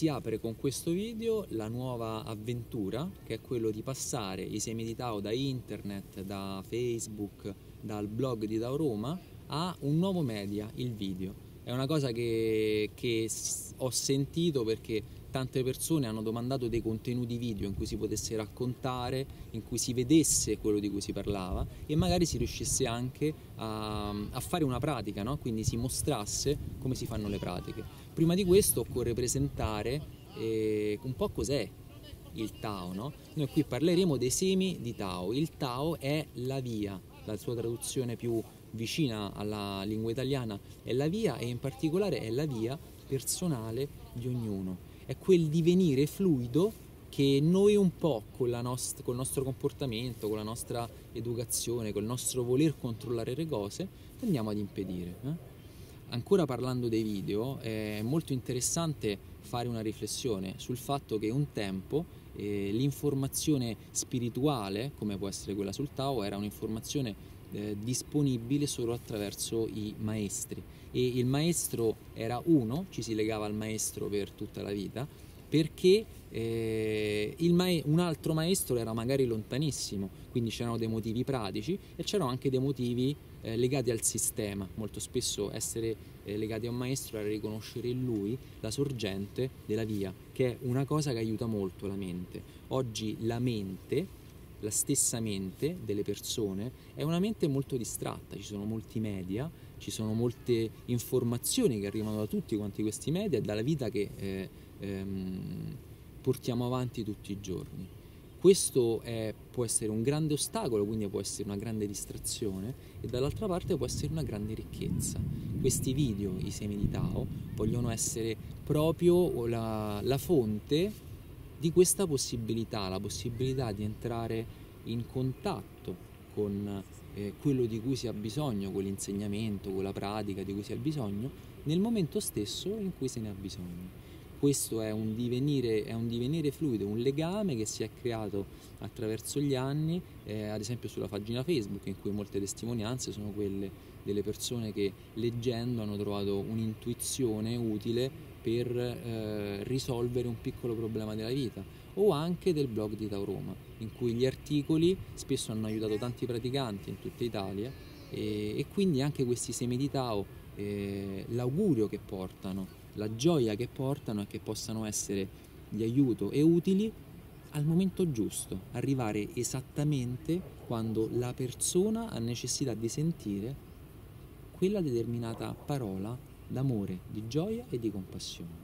si apre con questo video la nuova avventura, che è quello di passare i semi di Tao da internet, da Facebook, dal blog di Tao Roma a un nuovo media, il video. È una cosa che ho sentito perché tante persone hanno domandato dei contenuti video in cui si potesse raccontare, in cui si vedesse quello di cui si parlava e magari si riuscisse anche a fare una pratica, no? Quindi si mostrasse come si fanno le pratiche. Prima di questo occorre presentare un po' cos'è il Tao, no? Noi qui parleremo dei semi di Tao. Il Tao è la via, la sua traduzione più vicina alla lingua italiana è la via, e in particolare è la via personale di ognuno. È quel divenire fluido che noi un po' col nostro comportamento, con la nostra educazione, col nostro voler controllare le cose, tendiamo ad impedire. Ancora parlando dei video, è molto interessante fare una riflessione sul fatto che un tempo l'informazione spirituale, come può essere quella sul Tao, era un'informazione disponibile solo attraverso i maestri, e il maestro era uno, ci si legava al maestro per tutta la vita, perché un altro maestro era magari lontanissimo, quindi c'erano dei motivi pratici e c'erano anche dei motivi legati al sistema. Molto spesso essere legati a un maestro era riconoscere in lui la sorgente della via, che è una cosa che aiuta molto la mente. Oggi la mente, la stessa mente delle persone, è una mente molto distratta, ci sono molti media, ci sono molte informazioni che arrivano da tutti quanti questi media e dalla vita che portiamo avanti tutti i giorni. Questo può essere un grande ostacolo, quindi può essere una grande distrazione, e dall'altra parte può essere una grande ricchezza. Questi video, i semi di Tao, vogliono essere proprio la fonte di questa possibilità, la possibilità di entrare in contatto con quello di cui si ha bisogno, con l'insegnamento, con la pratica di cui si ha bisogno, nel momento stesso in cui se ne ha bisogno. Questo è un divenire fluido, un legame che si è creato attraverso gli anni, ad esempio sulla pagina Facebook, in cui molte testimonianze sono quelle delle persone che leggendo hanno trovato un'intuizione utile per risolvere un piccolo problema della vita, o anche del blog di Tao Roma, in cui gli articoli spesso hanno aiutato tanti praticanti in tutta Italia, e quindi anche questi semi di Tao, l'augurio che portano, la gioia che portano è che possano essere di aiuto e utili al momento giusto, arrivare esattamente quando la persona ha necessità di sentire quella determinata parola d'amore, di gioia e di compassione.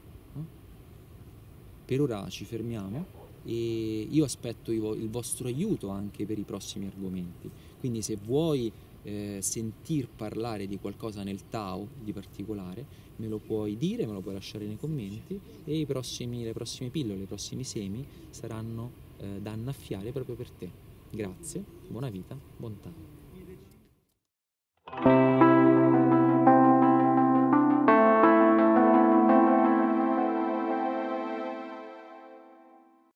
Per ora ci fermiamo e io aspetto il vostro aiuto anche per i prossimi argomenti, quindi se vuoi sentir parlare di qualcosa nel Tao di particolare, me lo puoi dire, me lo puoi lasciare nei commenti, e le prossime pillole, i prossimi semi saranno da annaffiare proprio per te. Grazie, buona vita, buon Tao.